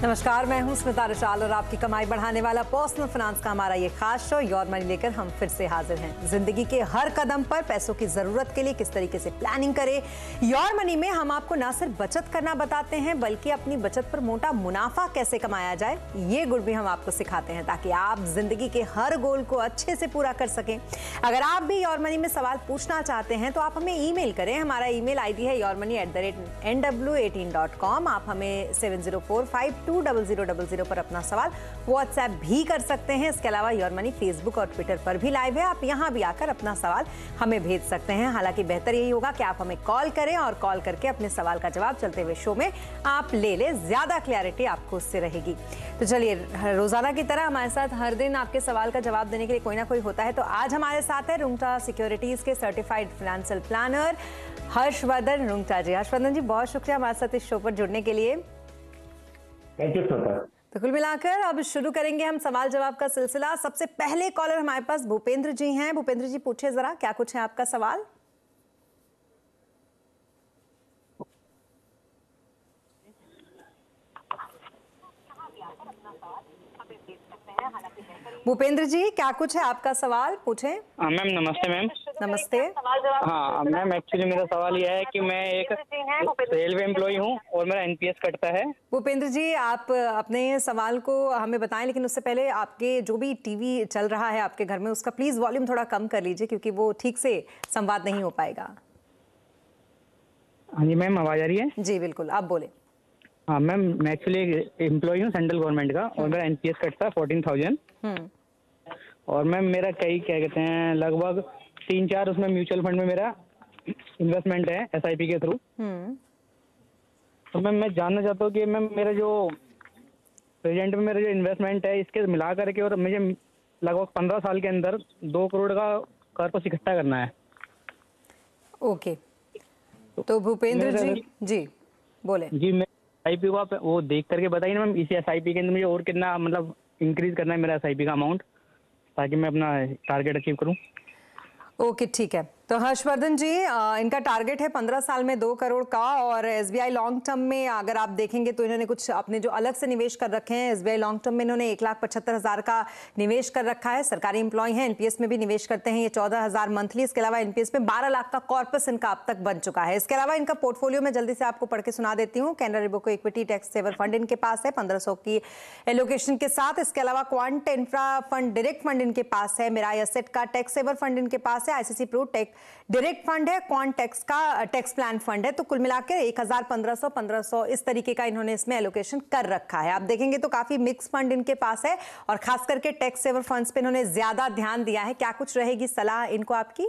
नमस्कार, मैं हूं स्मिता रशाल और आपकी कमाई बढ़ाने वाला पर्सनल फाइनेंस का हमारा ये खास शो योर मनी लेकर हम फिर से हाजिर हैं। जिंदगी के हर कदम पर पैसों की जरूरत के लिए किस तरीके से प्लानिंग करें। योर मनी में हम आपको न सिर्फ बचत करना बताते हैं बल्कि अपनी बचत पर मोटा मुनाफा कैसे कमाया जाए ये गुण भी हम आपको सिखाते हैं ताकि आप जिंदगी के हर गोल को अच्छे से पूरा कर सकें। अगर आप भी योर मनी में सवाल पूछना चाहते हैं तो आप हमें ईमेल करें। हमारा ईमेल आईडी है yourmoney@nw18.com। आप हमें 7045200000 पर अपना सवाल व्हाट्सएप भी कर सकते हैं। इसके अलावा योर मनी फेसबुक और ट्विटर पर भी लाइव है, आप यहां भी आकर अपना सवाल हमें भेज सकते हैं। हालांकि बेहतर यही होगा कि आप हमें कॉल करें और कॉल करके अपने सवाल का जवाब चलते हुए शो में आप ले लें, ज्यादा क्लैरिटी आपको उससे रहेगी। तो चलिए, रोजाना की तरह हमारे साथ हर दिन आपके सवाल का जवाब देने के लिए कोई ना कोई होता है। तो आज हमारे साथ है रुंगटा सिक्योरिटीज के certified financial planner Harshvardhan Rungta ji. Harshvardhan ji, बहुत शुक्रिया हमारे साथ इस शो पर जुड़ने के लिए। Thank you sir. तो कुल मिलाकर अब शुरू करेंगे हम सवाल जवाब का सिलसिला। सबसे पहले कॉलर हमारे पास भूपेंद्र जी हैं। भूपेंद्र जी, पूछिए जरा, क्या कुछ है आपका सवाल? भूपेंद्र जी, क्या कुछ है आपका सवाल, पूछें। मैम नमस्ते। मैम नमस्ते। हाँ मैम, एक्चुअली मेरा सवाल यह है कि मैं एक रेलवे एम्प्लॉय हूँ और मेरा एनपीएस कटता है। भूपेंद्र जी, आप अपने सवाल को हमें बताएं, लेकिन उससे पहले आपके जो भी टीवी चल रहा है आपके घर में उसका प्लीज वॉल्यूम थोड़ा कम कर लीजिए क्योंकि वो ठीक से संवाद नहीं हो पाएगा। हाँ जी मैम, आवाज आ रही है? जी बिल्कुल, आप बोले। हाँ मैम, मैं एक्चुअली एक एम्प्लॉय हूँ सेंट्रल गवर्नमेंट का और मेरा एनपीएस कटता है 14,000। और मैम मेरा कई क्या कहते हैं लगभग 3-4 उसमें म्यूचुअल फंड में मेरा इन्वेस्टमेंट है एसआईपी के थ्रू। तो मैम मैं जानना चाहता हूँ कि मैम मेरा जो प्रेजेंट में मेरा जो इन्वेस्टमेंट है इसके मिला करके और मुझे लगभग 15 साल के अंदर 2 करोड़ का कॉर्पस इकट्ठा करना है। ओके, तो भूपेंद्र जी बोले। जी, मैं एसआईपी को आप वो देख करके बताइए ना मैम, इसी एसआईपी के अंदर मुझे और कितना मतलब इंक्रीज करना है मेरा एसआईपी का अमाउंट ताकि मैं अपना टारगेट अचीव करूं। ओके, ठीक है। तो हर्षवर्धन जी, इनका टारगेट है 15 साल में 2 करोड़ का और एसबीआई लॉन्ग टर्म में अगर आप देखेंगे तो इन्होंने कुछ अपने जो अलग से निवेश कर रखे हैं। एसबीआई लॉन्ग टर्म में इन्होंने 1,75,000 का निवेश कर रखा है। सरकारी एम्प्लॉय हैं, एनपीएस में भी निवेश करते हैं, ये 14,000 मंथली। इसके अलावा एनपीएस में 12 लाख का कॉर्पस इनका अब तक बन चुका है। इसके अलावा इनका पोर्टफोलियो में जल्दी से आपको पढ़ के सुना देती हूँ। Canara Robeco equity tax saver fund इनके पास है 1500 की एलोकेशन के साथ। इसके अलावा Quant infra fund direct fund इनके पास है। मिराई एसेट का टैक्स सेवर फंड इनके पास है। ICICI Pru tech direct fund है। क्वांट टैक्स का टैक्स प्लान फंड है। तो कुल मिलाकर 1000, 1500 इस तरीके का इन्होंने इसमें एलोकेशन कर रखा है। आप देखेंगे तो काफी मिक्स फंड इनके पास है और खास करके टैक्स सेवर फंड्स पे इन्होंने ज्यादा ध्यान दिया है। क्या कुछ रहेगी सलाह इनको आपकी?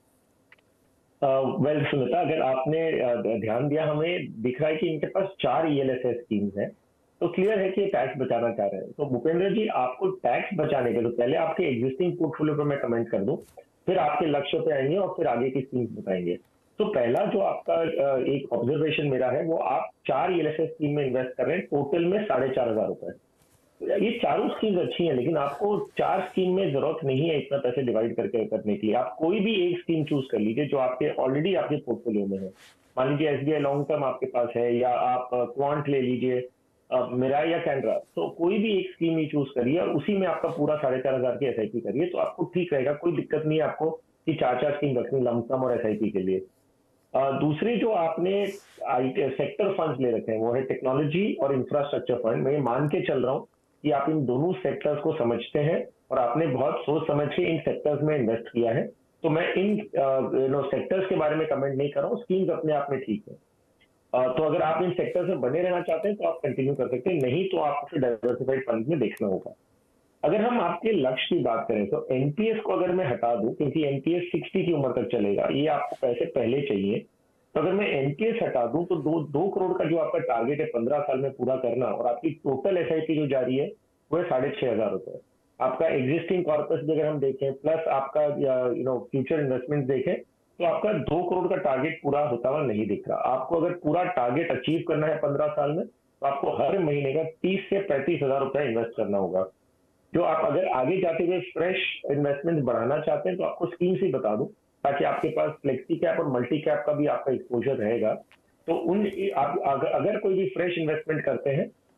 वेल सुमिता, अगर आपने ध्यान दिया, हमें दिख रहा है कि इनके पास 4 ईएलएसएस स्कीम्स हैं, तो क्लियर है कि टैक्स बचाना चाह रहे हैं। तो भूपेंद्र जी, आपको टैक्स बचाने के तो पहले आपके एग्जिस्टिंग पोर्टफोलियो पर मैं कमेंट कर दूं, फिर आपके लक्ष्य पे आएंगे और फिर आगे की स्कीम्स बताएंगे। तो पहला जो आपका एक ऑब्जर्वेशन मेरा है वो आप 4 ईएलएसएस स्कीम में इन्वेस्ट कर रहे हैं, टोटल में 4,500 रुपए। ये चारों स्कीम्स अच्छी हैं, लेकिन आपको 4 स्कीम में जरूरत नहीं है इतना पैसे डिवाइड करके करने के लिए। आप कोई भी एक स्कीम चूज कर लीजिए जो आपके ऑलरेडी आपके पोर्टफोलियो में है। मान लीजिए एसबीआई लॉन्ग टर्म आपके पास है, या आप क्वांट ले लीजिए, मिराई या कैनरा। तो कोई भी एक स्कीम ही चूज करिए और उसी में आपका पूरा 4,500 की एसआईपी करिए, तो आपको ठीक रहेगा। कोई दिक्कत नहीं है आपको कि 4 स्कीम रखनी लमसम और एसआईपी के लिए। दूसरी जो आपने सेक्टर फंड्स ले रखे हैं वो है टेक्नोलॉजी और इंफ्रास्ट्रक्चर फंड। मैं मान के चल रहा हूँ कि आप इन दोनों सेक्टर्स को समझते हैं और आपने बहुत सोच समझ के इन सेक्टर्स में इन्वेस्ट किया है। तो मैं इन सेक्टर्स के बारे में कमेंट नहीं कर रहा हूँ, स्कीम्स अपने आप में ठीक है। तो अगर आप इन सेक्टर्स में बने रहना चाहते हैं तो आप कंटिन्यू कर सकते हैं, नहीं तो आपको फिर डाइवर्सिफाइड फंड में देखना होगा। अगर हम आपके लक्ष्य की बात करें तो एनपीएस को अगर मैं हटा दूं, क्योंकि एनपीएस 60 की उम्र तक चलेगा, ये आपको पैसे पहले चाहिए। तो अगर मैं एनपीएस हटा दूं तो 2 करोड़ का जो आपका टारगेट है 15 साल में पूरा करना, और आपकी टोटल एसआईपी जो जा रही है वो है 6,500 रुपए। आपका एग्जिस्टिंग कॉर्पस भी अगर हम देखें प्लस आपका फ्यूचर इन्वेस्टमेंट देखें तो आपका 2 करोड़ का टारगेट पूरा होता हुआ नहीं दिख रहा। आपको अगर पूरा टारगेट अचीव करना है 15 साल में तो आपको हर महीने का 30 से 35,000 रुपए इन्वेस्ट करना होगा। जो आप अगर आगे जाते हुए फ्रेश इन्वेस्टमेंट बढ़ाना चाहते हैं तो आपको स्कीम्स ही बता दूं, ताकि आपके पास फ्लेक्सी कैप और मल्टी कैप का भी आपका एक्सपोजर रहेगा। तो अगर कोई भी फ्रेश इन्वेस्टमेंट करते हैं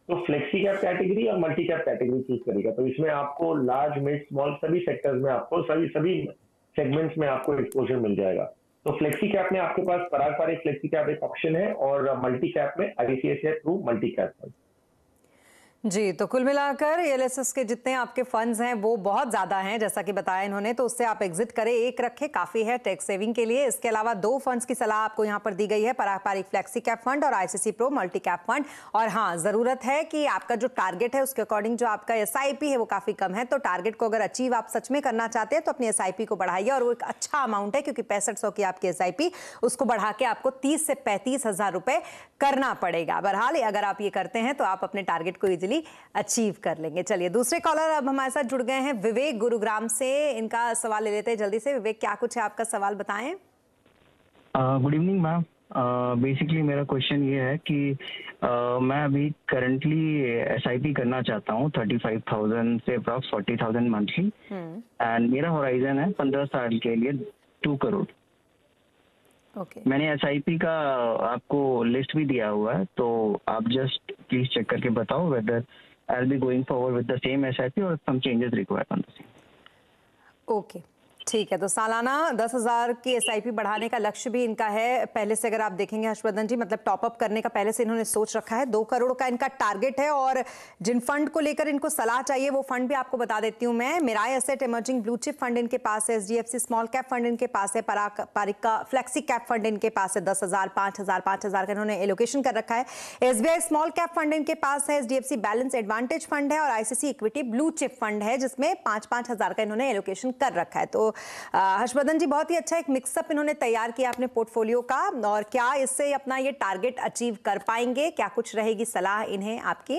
तो फ्लेक्सी कैप कैटेगरी और मल्टी कैप कैटेगरी चूज करेगा। तो इसमें आपको लार्ज, मिड, स्मॉल सभी सेक्टर्स में आपको सभी सेगमेंट्स में आपको एक्सपोजर मिल जाएगा। तो फ्लेक्सी कैप में आपके पास पराग पारिक फ्लेक्सी कैप एक ऑप्शन है, और मल्टी कैप में ICICI Pru multi cap fund. जी, तो कुल मिलाकर एलएसएस के जितने आपके फंड्स हैं वो बहुत ज़्यादा हैं, जैसा कि बताया इन्होंने, तो उससे आप एग्जिट करें, एक रखें, काफ़ी है टैक्स सेविंग के लिए। इसके अलावा 2 फंड्स की सलाह आपको यहाँ पर दी गई है, Parag Parikh flexi cap fund और ICICI Pru multi cap fund. और हाँ, ज़रूरत है कि आपका जो टारगेट है उसके अकॉर्डिंग जो आपका एसआईपी है वो काफ़ी कम है, तो टारगेट को अगर अचीव आप सच में करना चाहते हैं तो अपनी एसआईपी को बढ़ाइए, और वो एक अच्छा अमाउंट है क्योंकि 6500 की आपकी एसआईपी, उसको बढ़ा के आपको 30 से 35 हज़ार रुपये करना पड़ेगा। बहरहाल अगर आप ये करते हैं तो आप अपने टारगेट को ईजिली अचीव कर लेंगे। चलिए, दूसरे कॉलर अब हमारे साथ जुड़ गए हैं, विवेक गुरुग्राम से। इनका सवाल ले लेते हैं जल्दी से। विवेक, क्या कुछ है आपका सवाल, बताएं। Good evening ma'am. बेसिकली मेरा क्वेश्चन ये है कि मैं अभी करंटली एसआईपी करना चाहता हूँ 35,000 से अप्रॉक्स 40,000 मंथली, एंड मेरा होराइजन है 15 साल के लिए 2 करोड़। मैंने एसआईपी का आपको लिस्ट भी दिया हुआ है, तो आप जस्ट प्लीज चेक करके बताओ whether I'll be going forward with the same SIP or some changes required on the same. Okay, ठीक है। तो सालाना 10,000 की एसआईपी बढ़ाने का लक्ष्य भी इनका है पहले से, अगर आप देखेंगे हर्षवर्धन जी, मतलब टॉपअप करने का पहले से इन्होंने सोच रखा है। 2 करोड़ का इनका टारगेट है, और जिन फंड को लेकर इनको सलाह चाहिए वो फंड भी आपको बता देती हूँ मैं। Mirae asset emerging blue chip fund इनके पास है, एचडीएफसी स्मॉल कैप फंड इनके पास है, पराग पारिक का फ्लेक्सी कैप फंड इनके पास है 10,000, 5,000 का इन्होंने एलोकेशन कर रखा है। एसबीआई स्मॉल कैप फंड इनके पास है, एचडीएफसी बैलेंस एडवांटेज फंड है, और ICICI equity blue chip fund है जिसमें 5,000 का इन्होंने एलोकेशन कर रखा है। तो हर्षवर्धन जी, बहुत ही अच्छा एक मिक्सअप इन्होंने तैयार किया अपने पोर्टफोलियो का, और क्या इससे अपना ये टारगेट अचीव कर पाएंगे? क्या कुछ रहेगी सलाह इन्हें आपकी?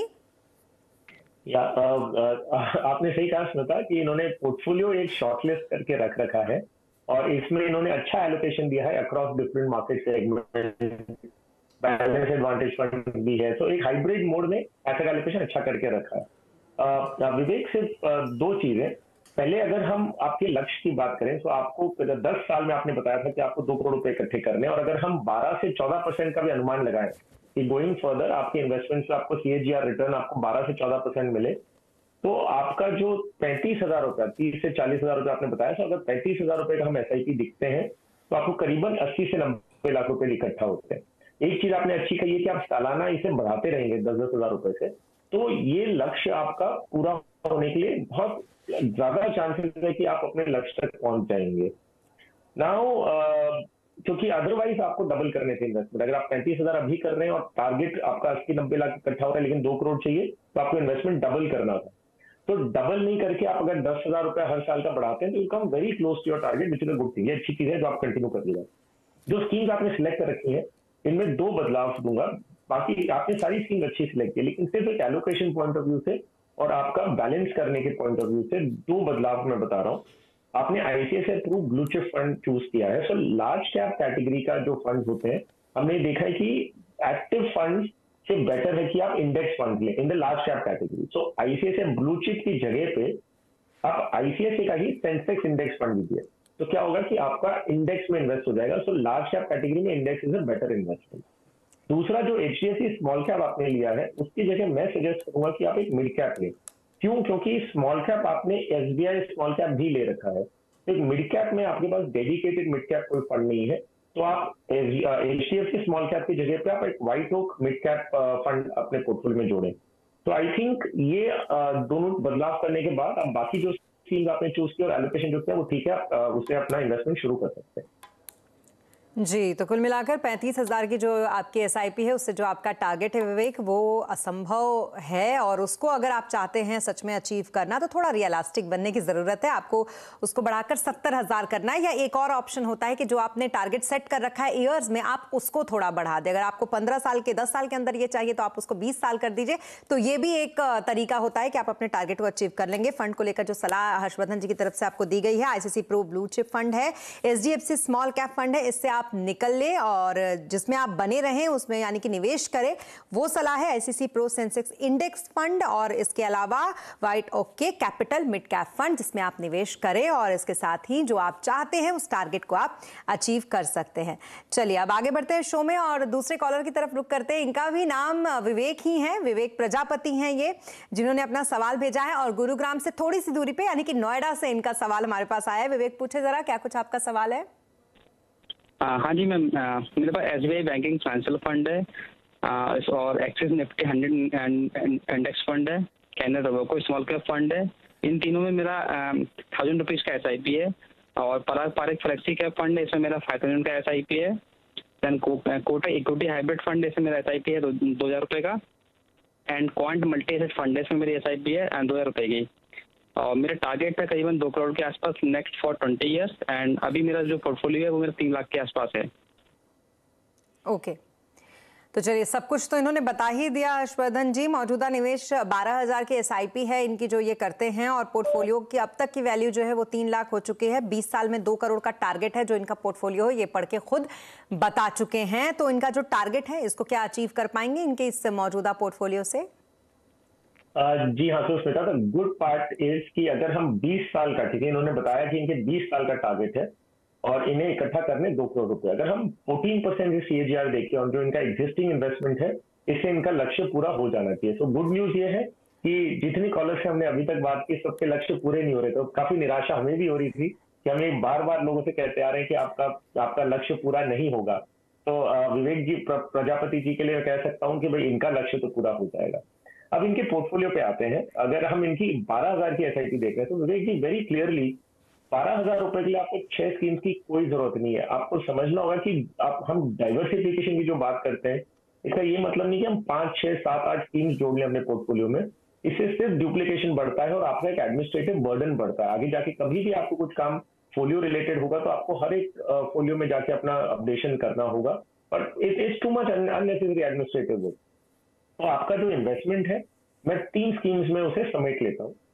आपने सही कहा स्मिता कि इन्होंने पोर्टफोलियो एक शॉर्टलिस्ट करके रख रखा है, और इसमें इन्होंने अच्छा एलोकेशन दिया है across different market segment, balance advantage fund भी है, तो एक हाइब्रिड मोड में ऐसा एलोकेशन अच्छा करके रखा है। विवेक, सिर्फ 2 चीजें। पहले अगर हम आपके लक्ष्य की बात करें तो आपको 10 साल में आपने बताया था कि आपको 2 करोड़ रुपए इकट्ठे करने, और अगर हम 12 से 14% का भी अनुमान लगाएं कि गोइंग फर्दर आपके इन्वेस्टमेंट से आपको सीएजीआर रिटर्न आपको 12 से 14% मिले, तो आपका जो 35,000 रुपया, 30 से 40,000 रुपया आपने बताया, तो अगर 35,000 रुपए का हम एसआईपी दिखते हैं तो आपको करीबन 80 से 90 लाख रुपए इकट्ठा होते हैं। एक चीज आपने अच्छी कही है कि आप सालाना इसे बढ़ाते रहेंगे 10-10 हजार रुपए से, तो ये लक्ष्य आपका पूरा होने के लिए बहुत ज्यादा चांसेस है कि आप अपने लक्ष्य तक पहुंच जाएंगे। नाउ क्योंकि अदरवाइज आपको डबल करने थे इन्वेस्टमेंट। अगर आप 35,000 अभी कर रहे हैं और टारगेट आपका 80-90 लाख इकट्ठा हो रहा है लेकिन 2 करोड़ चाहिए, तो आपको इन्वेस्टमेंट डबल करना था। तो डबल नहीं करके आप अगर 10,000 रुपया हर साल का बढ़ाते हैं तो you come very close to your target, which is a good thing. ये अच्छी चीज है जो आप कंटिन्यू कर लीजिए। जो स्कीम्स आपने सिलेक्ट कर रखी है इनमें 2 बदलाव दूंगा। बाकी आपने सारी स्कीम अच्छी सिलेक्ट की, लेकिन सिर्फ एक एलोकेशन पॉइंट ऑफ व्यू से और आपका बैलेंस करने के पॉइंट ऑफ व्यू से 2 बदलाव मैं बता रहा हूँ। आपने ICICI Pru blue chip fund choose किया है। सो लार्ज कैप कैटेगरी का जो फंड होते हैं, हमने देखा है कि एक्टिव फंड से बेटर है कि आप इंडेक्स फंड लें in the large cap category. So ICICI blue chip की जगह पे आप आईसीआईसीआई का ही सेंसेक्स इंडेक्स फंड लीजिए, तो क्या होगा कि आपका इंडेक्स में इन्वेस्ट हो जाएगा। सो लार्ज कैप कैटेगरी में index is a better investment. दूसरा, जो एचडीएफसी स्मॉल कैप आपने लिया है उसकी जगह मैं सजेस्ट करूंगा कि आप एक मिड कैप लें। क्यों? क्योंकि स्मॉल कैप आपने एसबीआई स्मॉल कैप भी ले रखा है, एक मिड कैप में आपके पास डेडिकेटेड मिड कैप कोई फंड नहीं है, तो आप एचडीएफसी स्मॉल कैप की जगह पे आप एक White Oak mid cap fund अपने पोर्टफोलियो में जोड़ें। तो आई थिंक ये दोनों बदलाव करने के बाद अब बाकी जो स्कीम आपने चूज की और एलोकेशन जो किया वो ठीक है, आप उससे अपना इन्वेस्टमेंट शुरू कर सकते हैं। जी, तो कुल मिलाकर 35,000 की जो आपकी एसआईपी है उससे जो आपका टारगेट है विवेक, वो असंभव है, और उसको अगर आप चाहते हैं सच में अचीव करना तो थोड़ा रियलिस्टिक बनने की ज़रूरत है। आपको उसको बढ़ाकर 70,000 करना है, या एक और ऑप्शन होता है कि जो आपने टारगेट सेट कर रखा है ईयर्स में, आप उसको थोड़ा बढ़ा दें। अगर आपको 15 साल के 10 साल के अंदर ये चाहिए तो आप उसको 20 साल कर दीजिए। तो ये भी एक तरीका होता है कि आप अपने टारगेट को अचीव कर लेंगे। फंड को लेकर जो सलाह हर्षवर्धन जी की तरफ से आपको दी गई है, ICICI Pru blue chip fund है, एचडीएफसी स्मॉल कैप फंड है, इससे आप आप निकल ले और जिसमें आप बने रहें उसमें यानी कि निवेश करें, वो सलाह है ICICI Pru Sensex index fund और इसके अलावा White Oak capital mid cap fund, जिसमें आप निवेश करें और इसके साथ ही जो आप चाहते हैं उस टारगेट को आप अचीव कर सकते हैं। चलिए अब आगे बढ़ते हैं शो में और दूसरे कॉलर की तरफ रुख करते हैं। इनका भी नाम विवेक ही है, विवेक प्रजापति हैं ये, जिन्होंने अपना सवाल भेजा है और गुरुग्राम से थोड़ी सी दूरी पे यानी कि नोएडा से इनका सवाल हमारे पास आया है। विवेक पूछे जरा, क्या कुछ आपका सवाल है? हाँ जी मैम, मेरे पास SBI बैंकिंग फाइनेंशियल फंड है और एक्सिस निफ्टी 100 इंडेक्स फंड है, Canara Robeco small cap fund है। इन तीनों में मेरा 1000 रुपीज का SIP है और Parag Parikh flexi cap fund है, इसमें मेरा 5000 का SIP है। Then Kotak equity hybrid fund है, इसमें मेरा SIP है 2000 रुपये का। And Quant multi asset fund है, इसमें मेरी SIP है 2000 रुपये की। और मेरा टारगेट है करीबन 2 करोड़ के आसपास नेक्स्ट फॉर 20 ईयर्स। एंड अभी मेरा जो पोर्टफोलियो है वो मेरा 3 लाख के आसपास है। ओके, तो चलिए सब कुछ तो इन्होंने बता ही दिया हर्षवर्धन जी। मौजूदा निवेश 12,000 के SIP है इनकी जो ये करते हैं और पोर्टफोलियो की अब तक की वैल्यू जो है वो 3 लाख हो चुकी है। 20 साल में 2 करोड़ का टारगेट है जो इनका पोर्टफोलियो है, ये पढ़ के खुद बता चुके हैं। तो इनका जो टारगेट है इसको क्या अचीव कर पाएंगे इनके इस मौजूदा पोर्टफोलियो से? जी हाँ, तो Smita, the good part is कि अगर हम 20 साल का, ठीक है, इन्होंने बताया कि इनके 20 साल का टारगेट है और इन्हें इकट्ठा करने 2 करोड़ रुपए। अगर हम 14% CAGR देखें और जो इनका एग्जिस्टिंग इन्वेस्टमेंट है, इससे इनका लक्ष्य पूरा हो जाना चाहिए। सो गुड न्यूज ये है कि जितनी कॉलर से हमने अभी तक बात की सबके लक्ष्य पूरे नहीं हो रहे, तो काफी निराशा हमें भी हो रही थी कि हम ये बार बार लोगों से कहते आ रहे हैं कि आपका लक्ष्य पूरा नहीं होगा। तो विवेक जी प्रजापति जी के लिए मैं कह सकता हूँ कि भाई इनका लक्ष्य तो पूरा हो जाएगा। अब इनके पोर्टफोलियो पे आते हैं। अगर हम इनकी 12,000 की SIP देख रहे हैं तो विवेक जी वेरी क्लियरली 12,000 रुपए के लिए आपको 6 स्कीम्स की कोई जरूरत नहीं है। आपको समझना होगा कि हम डाइवर्सिफिकेशन की जो बात करते हैं, इसका ये मतलब नहीं कि हम 5, 6, 7, 8 स्कीम्स जोड़ लें अपने पोर्टफोलियो में। इससे सिर्फ डुप्लीकेशन बढ़ता है और आपका एक एडमिनिस्ट्रेटिव बर्डन बढ़ता है। आगे जाके कभी भी आपको कुछ काम फोलियो रिलेटेड होगा तो आपको हर एक फोलियो में जाके अपना अपडेशन करना होगा, but it is too much unnecessary administrative work. तो आपका जो इन्वेस्टमेंट है, मैं 3 स्कीम्स में उसे समेट लेता हूँ।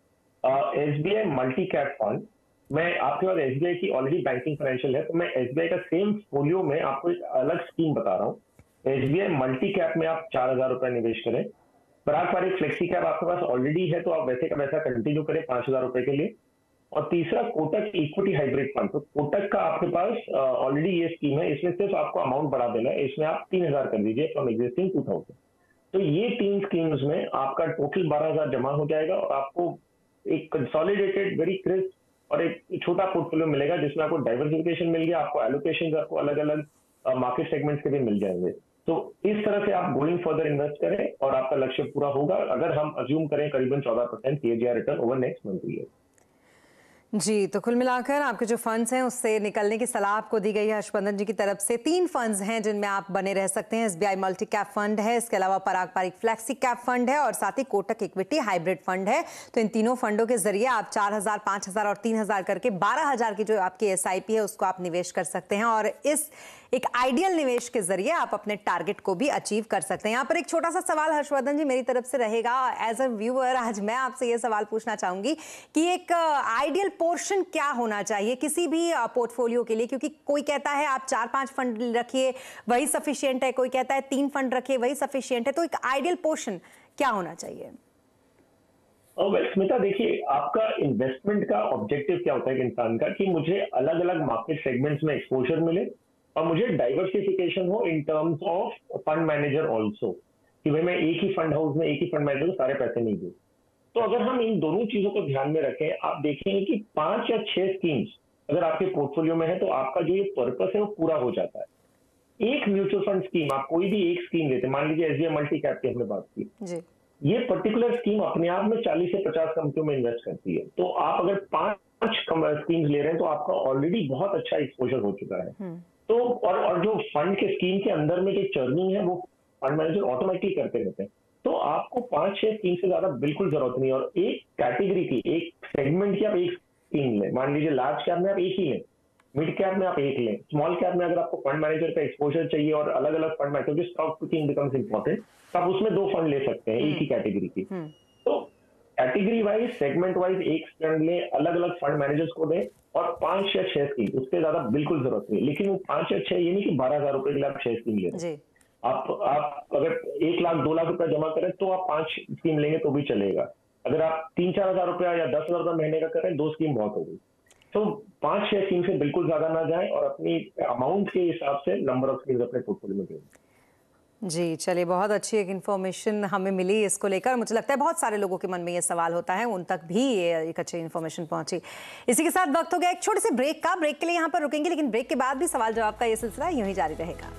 SBI मल्टी कैप फंड, मैं आपके पास SBI की ऑलरेडी बैंकिंग फाइनेंशियल है, तो मैं SBI का सेम फोलियो में आपको एक अलग स्कीम बता रहा हूँ। SBI मल्टी कैप में आप 4,000 रुपए निवेश करें। पराग पारिक फ्लेक्सी कैप आपके पास ऑलरेडी है तो आप वैसे का वैसा कंटिन्यू करें 5,000 रुपए के लिए। और तीसरा कोटक इक्विटी हाइब्रिड फंड, तो कोटक का आपके पास ऑलरेडी ये स्कीम है, इसमें सिर्फ आपको अमाउंट बढ़ा देना है, इसमें आप 3,000 कर दीजिए फ्रॉम एग्जिस्टिंग 2,000। तो ये 3 स्कीम्स में आपका टोटल 12,000 जमा हो जाएगा और आपको एक कंसोलिडेटेड वेरी क्रिस्प और एक छोटा पोर्टफोलियो मिलेगा जिसमें आपको डाइवर्सिफिकेशन मिल गया, आपको एलोकेशन आपको अलग अलग मार्केट सेगमेंट्स के भी मिल जाएंगे। तो इस तरह से आप गोइंग फर्दर इन्वेस्ट करें और आपका लक्ष्य पूरा होगा, अगर हम अज्यूम करें करीबन 14% CAGR return over next 20 year. जी, तो कुल मिलाकर आपके जो फंड्स हैं उससे निकलने की सलाह आपको दी गई है हर्षवर्धन जी की तरफ से। 3 फंड्स हैं जिनमें आप बने रह सकते हैं। SBI मल्टी कैप फंड है, इसके अलावा Parag Parikh flexi cap fund है और साथ ही कोटक इक्विटी हाइब्रिड फंड है। तो इन तीनों फंडों के जरिए आप 4,000, 5,000 और 3,000 करके 12,000 की जो आपकी SIP है उसको आप निवेश कर सकते हैं और इस एक आइडियल निवेश के जरिए आप अपने टारगेट को भी अचीव कर सकते हैं। यहाँ पर एक छोटा सा सवाल हर्षवर्धन जी मेरी तरफ से रहेगा। एज अ व्यूअर आज मैं आपसे ये सवाल पूछना चाहूंगी कि एक आइडियल पोर्शन क्या होना चाहिए किसी भी पोर्टफोलियो के लिए, क्योंकि कोई कहता है आप 4-5 फंड रखिए वही सफिशिएंट है, कोई कहता है 3 फंड रखिए वही सफिशिएंट है। तो एक आइडियल पोर्शन क्या होना चाहिए? स्मिता, देखिए आपका इन्वेस्टमेंट का ऑब्जेक्टिव क्या होता है इंसान का, कि मुझे अलग अलग मार्केट सेगमेंट्स में एक्सपोजर मिले और मुझे डाइवर्सिफिकेशन हो in terms of fund manager also, कि भाई मैं एक ही फंड हाउस में एक ही फंड मैनेजर को सारे पैसे नहीं दूं। तो अगर हम इन दोनों चीजों को ध्यान में रखें, आप देखेंगे कि 5 या 6 स्कीम्स अगर आपके पोर्टफोलियो में है तो आपका जो ये पर्पस है वो पूरा हो जाता है। एक म्यूचुअल फंड स्कीम, आप कोई भी एक स्कीम लेते हैं, मान लीजिए SBI मल्टी कैप की हमने बात की जी। ये पर्टिकुलर स्कीम अपने आप में 40 से 50 कंपनियों में इन्वेस्ट करती है। तो आप अगर 5 स्कीम्स ले रहे हैं तो आपका ऑलरेडी बहुत अच्छा एक्सपोजर हो चुका है। तो और जो फंड के स्कीम के अंदर में जो चर्निंग है वो फंड मैनेजर ऑटोमेटिकली करते रहते हैं। तो आपको 5-6 स्कीम से ज्यादा बिल्कुल जरूरत नहीं है। और एक कैटेगरी की, एक सेगमेंट की आप एक स्कीम लें। मान लीजिए लार्ज कैप में आप एक ही लें, मिड कैप में आप एक लें, स्मॉल कैप में अगर आपको फंड मैनेजर का एक्सपोजर चाहिए और अलग अलग फंड मैनेजर जो स्टॉक पिकिंग बिकम्स इंपॉर्टेंट, तो आप उसमें 2 फंड ले सकते हैं एक ही कैटेगरी की। तो कैटेगरी वाइज, सेगमेंट वाइज एक फंड लें, अलग अलग फंड मैनेजर्स को दें और 5 या 6 स्कीम, उससे ज्यादा बिल्कुल जरूरत नहीं। लेकिन वो 5 या 6 ये नहीं कि 12,000 रुपए के लिए आप 6 स्कीम ले रहे हैं। आप अगर 1 लाख 2 लाख रुपया जमा करें तो आप 5 स्कीम लेंगे तो भी चलेगा। अगर आप 3-4 हजार रुपया या 10,000 रुपया महीने का करें, 2 स्कीम बहुत हो गई। तो 5-6 स्कीम से बिल्कुल ज्यादा ना जाए और अपनी अमाउंट के हिसाब से नंबर ऑफ स्कीम्स अपने पोर्टफोलियो में दें। जी, चलिए, बहुत अच्छी एक इन्फॉर्मेशन हमें मिली इसको लेकर। मुझे लगता है बहुत सारे लोगों के मन में ये सवाल होता है, उन तक भी ये एक अच्छी इन्फॉर्मेशन पहुंची। इसी के साथ वक्त हो गया एक छोटे से ब्रेक का। ब्रेक के लिए यहाँ पर रुकेंगे, लेकिन ब्रेक के बाद भी सवाल जवाब का ये सिलसिला यूं ही जारी रहेगा।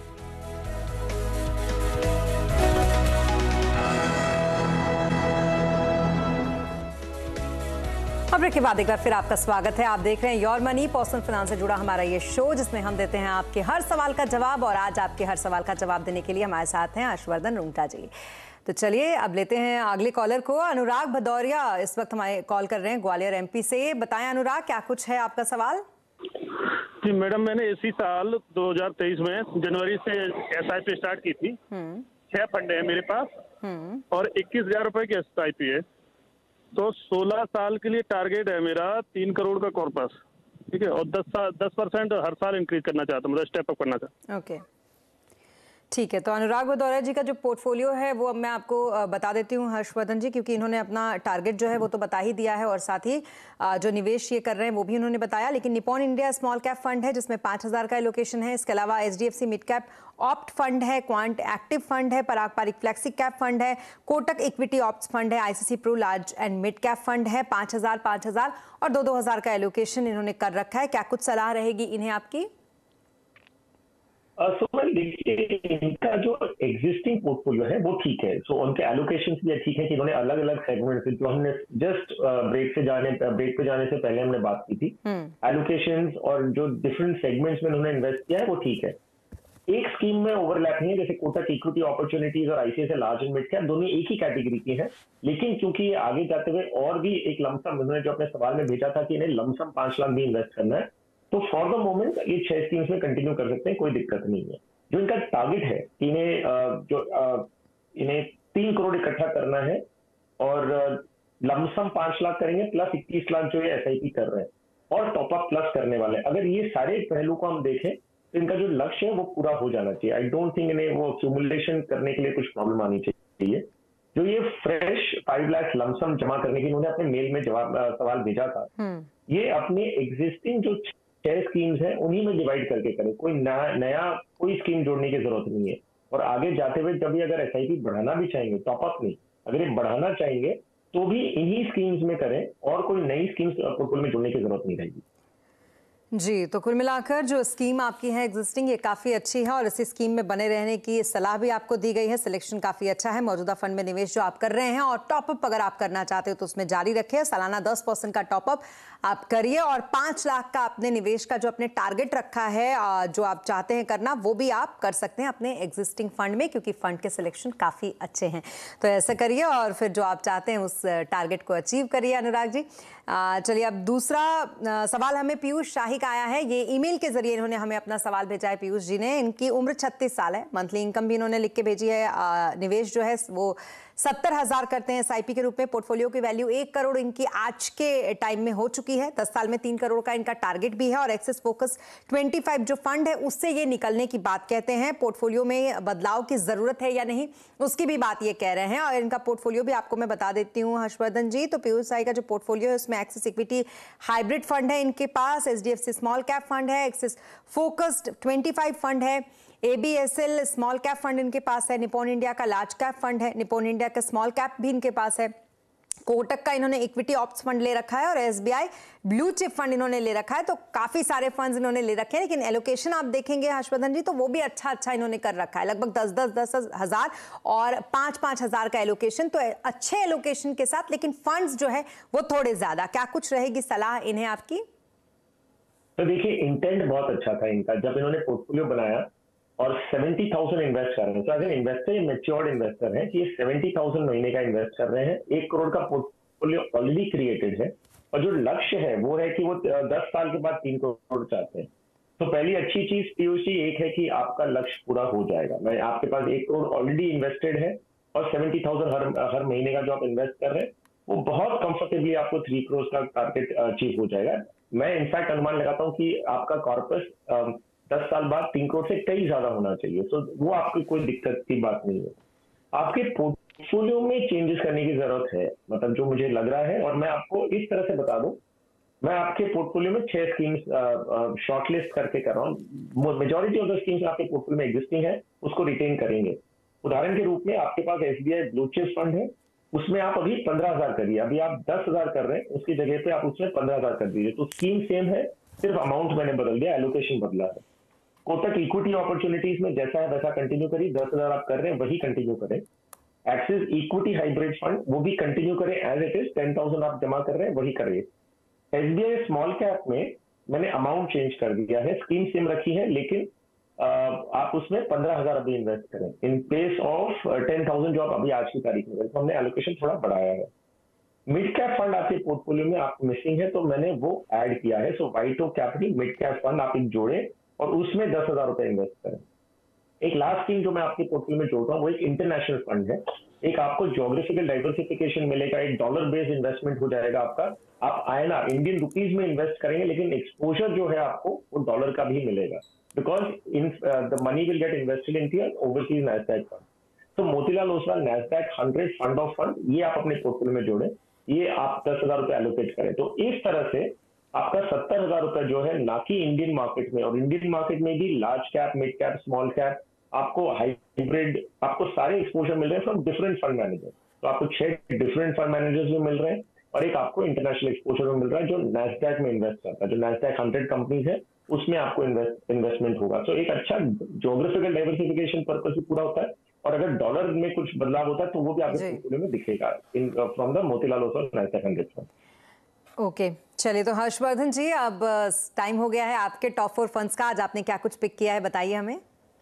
अब ब्रेक के बाद एक बार फिर आपका स्वागत है। आप देख रहे हैं योर मनी, पर्सनल फाइनेंस से जुड़ा हमारा ये शो, जिसमें हम देते हैं आपके हर सवाल का जवाब। और आज आपके हर सवाल का जवाब देने के लिए हमारे साथ हैं हर्षवर्धन रुंगटा जी। तो चलिए अब लेते हैं अगले कॉलर को। अनुराग भदौरिया इस वक्त हमारे कॉल कर रहे हैं ग्वालियर एमपी से। बताएं अनुराग, क्या कुछ है आपका सवाल? जी मैडम, मैंने इसी साल 2023 में जनवरी से SIP स्टार्ट की थी। 6 फंड है मेरे पास और 21,000 रुपए की SIP है। तो 16 साल के लिए टारगेट है मेरा 3 करोड़ का कॉर्पस, ठीक है, और 10% हर साल इंक्रीज करना चाहता हूँ, मतलब स्टेप अप करना चाहता हूँ। ओके, ठीक है। तो अनुराग भदौरिया जी का जो पोर्टफोलियो है वो अब मैं आपको बता देती हूँ हर्षवर्धन जी, क्योंकि इन्होंने अपना टारगेट जो है वो तो बता ही दिया है और साथ ही जो निवेश ये कर रहे हैं वो भी उन्होंने बताया। लेकिन Nippon India small cap fund है जिसमें 5,000 का एलोकेशन है। इसके अलावा HDFC mid cap opt fund है, क्वांट एक्टिव फंड है, Parag Parikh flexi cap fund है, कोटक इक्विटी ऑप्ट फंड है, ICICI Pru large and mid cap fund है। 5,000 और 2,000 का एलोकेशन इन्होंने कर रखा है। क्या कुछ सलाह रहेगी इन्हें आपकी? देखिए, इनका जो एग्जिस्टिंग पोर्टफोलियो है वो ठीक है। सो उनके एलोकेशन भी ठीक है कि इन्होंने अलग अलग सेगमेंट से, जो हमने जस्ट ब्रेक पे जाने से पहले हमने बात की थी, एलोकेशंस और जो डिफरेंट सेगमेंट्स में उन्होंने इन्वेस्ट किया है वो ठीक है। एक स्कीम में ओवरलैप नहीं है, जैसे कोटक इक्विटी अपॉर्चुनिटीज और ICICI large and mid cap दोनों एक ही कैटेगरी की है। लेकिन क्योंकि ये आगे जाते हुए और भी एक लमसम, उन्होंने जो अपने सवाल में भेजा था कि इन्हें लमसम 5 लाख भी इन्वेस्ट करना है, तो फॉर द मोमेंट ये 6 स्कीम्स में कंटिन्यू कर सकते हैं, कोई दिक्कत नहीं है। जो इनका टारगेट है, इन्हें 3 करोड़ इकट्ठा करना है और लमसम 5 लाख करेंगे प्लस 21 लाख जो ये SIP कर रहे हैं और टॉपअप प्लस करने वाले। अगर ये सारे पहलू को हम देखें तो इनका जो लक्ष्य है वो पूरा हो जाना चाहिए। आई डोंट थिंक इन्हें वो एक्यूमुलेशन करने के लिए कुछ प्रॉब्लम आनी चाहिए। जो ये फ्रेश 5 लाख लमसम जमा करने की इन्होंने अपने मेल में सवाल भेजा था, ये अपने एग्जिस्टिंग जो 6 स्कीम्स हैं उन्हीं में डिवाइड करके करें। कोई नया कोई स्कीम जोड़ने की जरूरत नहीं है। और आगे जाते हुए जब ये अगर SIP बढ़ाना भी चाहेंगे, टॉपअप नहीं, अगर ये बढ़ाना चाहेंगे तो भी इन्हीं स्कीम्स में करें और कोई नई स्कीम्स पोर्टफोलियो में जोड़ने की जरूरत नहीं रहेगी। जी, तो कुल मिलाकर जो स्कीम आपकी है एग्जिस्टिंग, ये काफ़ी अच्छी है और इसी स्कीम में बने रहने की सलाह भी आपको दी गई है। सिलेक्शन काफ़ी अच्छा है। मौजूदा फंड में निवेश जो आप कर रहे हैं और टॉपअप अगर आप करना चाहते हो तो उसमें जारी रखिए। सालाना 10% का टॉपअप आप करिए और 5 लाख का अपने निवेश का जो अपने टारगेट रखा है, जो आप चाहते हैं करना, वो भी आप कर सकते हैं अपने एग्जिस्टिंग फंड में, क्योंकि फंड के सिलेक्शन काफ़ी अच्छे हैं। तो ऐसा करिए और फिर जो आप चाहते हैं उस टारगेट को अचीव करिए अनुराग जी। चलिए अब दूसरा सवाल हमें पीयूष शाही का आया है। ये ईमेल के जरिए इन्होंने हमें अपना सवाल भेजा है पीयूष जी ने। इनकी उम्र 36 साल है। मंथली इनकम भी इन्होंने लिख के भेजी है। निवेश जो है वो 70,000 करते हैं SIP के रूप में। पोर्टफोलियो की वैल्यू 1 करोड़ इनकी आज के टाइम में हो चुकी है। 10 साल में 3 करोड़ का इनका टारगेट भी है और एक्सिस फोकस 25 जो फंड है उससे ये निकलने की बात कहते हैं। पोर्टफोलियो में बदलाव की जरूरत है या नहीं, उसकी भी बात ये कह रहे हैं। और इनका पोर्टफोलियो भी आपको मैं बता देती हूँ हर्षवर्धन जी। तो पीयूष साई का जो पोर्टफोलियो है उसमें एक्सिस इक्विटी हाइब्रिड फंड है इनके पास, HDFC स्मॉल कैप फंड है, एक्सिस फोकस्ड 25 फंड है, ABSL स्मॉल कैप फंड इनके पास है, निपॉन इंडिया का लार्ज कैप फंड है, निपॉन इंडिया का स्मॉल कैप भी इनके पास है, कोटक का इन्होंने इक्विटी ऑप्स फंड ले रखा है और SBI ब्लू चिप फंड इन्होंने ले रखा है। तो काफी सारे फंड्स इन्होंने ले रखे हैं। लेकिन एलोकेशन आप देखेंगे हर्षवर्धन जी तो वो भी अच्छा इन्होंने कर रखा है। लगभग 10 हजार और 5 हजार का एलोकेशन, तो अच्छे एलोकेशन के साथ, लेकिन फंड्स जो है वो थोड़े ज्यादा। क्या कुछ रहेगी सलाह इन्हें आपकी? तो देखिए, इंटेंट बहुत अच्छा था इनका। जब इन्होंने पोर्टफोलियो बनाया और 70,000 इन्वेस्ट कर रहे हैं, तो अगर इन्वेस्टर ये मैच्योर्ड इन्वेस्टर है कि ये 70,000 महीने का इन्वेस्ट कर रहे हैं, 1 करोड़ का पोर्टफोलियो ऑलरेडी क्रिएटेड है और जो लक्ष्य है वो है कि वो 10 साल के बाद 3 करोड़ चाहते हैं। तो पहली अच्छी चीज पीयूष जी एक है कि आपका लक्ष्य पूरा हो जाएगा। मैं आपके पास 1 करोड़ ऑलरेडी इन्वेस्टेड है और 70,000 हर महीने का जो आप इन्वेस्ट कर रहे हैं वो बहुत कंफर्टेबली आपको 3 करोड़ का टारगेट अचीव हो जाएगा। मैं इनफैक्ट अनुमान लगाता हूँ कि आपका कॉर्पस 10 साल बाद 3 करोड़ से कई ज्यादा होना चाहिए। तो वो आपकी कोई दिक्कत की बात नहीं है। आपके पोर्टफोलियो में चेंजेस करने की जरूरत है, मतलब जो मुझे लग रहा है। और मैं आपको इस तरह से बता दूं, मैं आपके पोर्टफोलियो में 6 स्कीम्स शॉर्टलिस्ट करके कर रहा हूँ। मेजॉरिटी ऑफ द स्कीम्स आपके पोर्टफोलियो में एग्जिस्टिंग है, उसको रिटेन करेंगे। उदाहरण के रूप में आपके पास एसबीआई ब्लू चिप फंड है, उसमें आप अभी 15,000 करिए। अभी आप 10,000 कर रहे हैं, उसकी जगह पे आप उसमें 15,000 कर दीजिए। तो स्कीम सेम है, सिर्फ अमाउंट मैंने बदल दिया, एलोकेशन बदला है। कोटक इक्विटी अपॉर्चुनिटीज में जैसा है वैसा कंटिन्यू करिए, 10,000 आप कर रहे हैं वही कंटिन्यू करें। एक्सिस इक्विटी हाइब्रिड फंड वो भी कंटिन्यू करें एज इट इज, 10,000 आप जमा कर रहे हैं वही करिए। एसबीआई स्मॉल कैप में मैंने अमाउंट चेंज कर दिया है, स्कीम सेम रखी है, लेकिन आप उसमें 15,000 अभी इन्वेस्ट करें इन प्लेस ऑफ 10,000 जो आप अभी आज की तारीख में करें। तो हमने एलोकेशन थोड़ा बढ़ाया है। मिड कैप फंड आपके पोर्टफोलियो में आप मिसिंग है, तो मैंने वो ऐड किया है। So White Oak capital mid cap fund आप एक जोड़े और उसमें 10,000 रुपए इन्वेस्ट करें। एक लास्ट स्कीम जो मैं आपके पोर्टफोलियो में जोड़ रहा हूँ वो एक इंटरनेशनल फंड है। एक आपको ज्योग्राफिकल डाइवर्सिफिकेशन मिलेगा, एक डॉलर बेस्ड इन्वेस्टमेंट हो जाएगा आपका। आप आईएनआर इंडियन रुपीज में इन्वेस्ट करेंगे, लेकिन एक्सपोजर जो है आपको वो डॉलर का भी मिलेगा, because in the money will get invested in overseas Nasdaq fund. तो Motilal Oswal Nasdaq 100 fund of fund ये आप अपने पोर्टफोलियो में जोड़ें, ये आप 10,000 रुपए एलोकेट करें। तो इस तरह से आपका 70,000 रुपए जो है, ना कि इंडियन मार्केट में, और इंडियन मार्केट में भी large cap, mid cap, small cap, आपको हाइब्रिड, आपको सारे एक्सपोजर मिल रहे हैं फ्रॉम डिफरेंट फंड मैनेजर। तो आपको 6 डिफरेंट फंड मैनेजर्स भी मिल रहे हैं, और एक आपको इंटरनेशनल एक्सपोजर में मिल रहा है जो नैस्डैक में इन्वेस्ट करता है। जो नैस्डैक 100 कंपनीज है उसमें आपको इन्वेस्टमेंट होगा। तो एक अच्छा ज्योग्राफिकल डाइवर्सिफिकेशन पर्पज भी पूरा होता है, और अगर डॉलर में कुछ बदलाव होता है तो वो भी आपके पोर्टफोलियो में दिखेगा from the Motilal Oswal Nasdaq 100 fund. Okay, चलिए तो हर्षवर्धन जी, अब टाइम हो गया है आपके टॉप 4 फंड्स का। आज आपने क्या कुछ पिक किया है, बताइए हमें।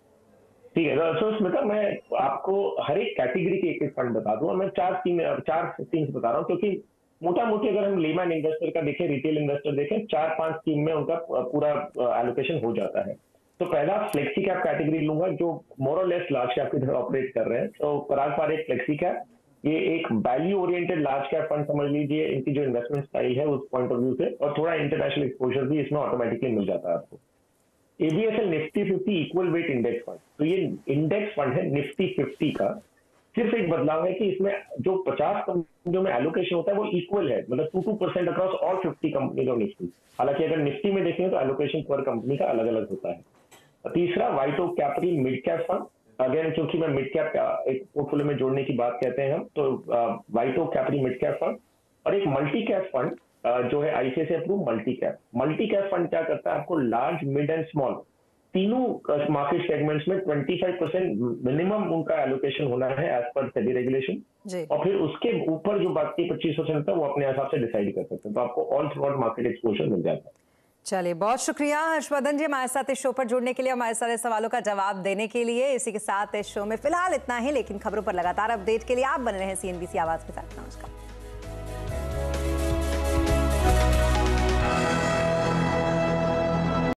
ठीक है, तो स्मिता, मैं आपको हर एक कैटेगरी के एक फंड बता दूं, और मैं 4 स्कीम्स बता रहा हूँ, क्योंकि मोटा मोटी अगर हम लेमैन इन्वेस्टर का देखें, रिटेल इन्वेस्टर देखें, 4-5 स्कीम में उनका पूरा एलोकेशन हो जाता है। तो पहला फ्लेक्सी कैप कैटेगरी लूंगा, जो मोर और लेस लार्ज कैप की तरह ऑपरेट कर रहे हैं। तो पराग पारेख फ्लेक्सी कैप, ये एक value oriented large cap fund समझ लीजिए। इनकी जो इन्वेस्टमेंट स्टाइल है उस पॉइंट ऑफ व्यू से, और थोड़ा इंटरनेशनल एक्सपोजर भी इसमें ऑटोमेटिकली मिल जाता है आपको। ABSL Nifty 50 equal weight index fund, तो ये इंडेक्स फंड है निफ्टी 50 का। सिर्फ एक बदलाव है कि इसमें जो 50 कंपनियों में एलोकेशन होता है वो इक्वल है, मतलब 2% across all 50 companies of Nifty. हालांकि अगर निफ्टी में देखेंगे तो एलोकेशन पर कंपनी का अलग अलग होता है। तीसरा वाइटो capital mid cap fund, again क्योंकि मैं मिड कैप एक पोर्टफोलियो में जोड़ने की बात कहते हैं हम, तो वाइटो कैपिटल मिड कैप फंड। और एक मल्टी कैप फंड जो है आईसीआईसीआई अप्रूव multi cap. Multi cap fund क्या करता है, आपको लार्ज, मिड एंड स्मॉल तीनों मार्केट सेगमेंट्स में 25% मिनिमम उनका एलोकेशन होना है एज पर सेबी रेगुलेशन, और फिर उसके ऊपर जो बाकी 25% होता है वो अपने हिसाब से डिसाइड कर सकते हैं। तो आपको all throughout market exposure मिल जाता है। चलिए, बहुत शुक्रिया हर्षवर्धन जी हमारे साथ इस शो पर जुड़ने के लिए, हमारे सारे सवालों का जवाब देने के लिए। इसी के साथ इस शो में फिलहाल इतना ही, लेकिन खबरों पर लगातार अपडेट के लिए आप बने रहें सीएनबीसी आवाज के साथ। नमस्कार।